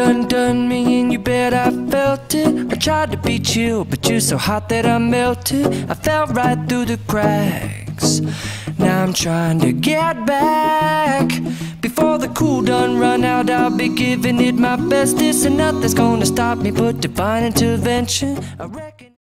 undone me and you bet I felt it. I tried to be chill, but you're so hot that I melted. I fell right through the cracks. Now I'm trying to get back. Before the cool done run out, I'll be giving it my bestest, and nothing's gonna stop me but divine intervention, I reckon.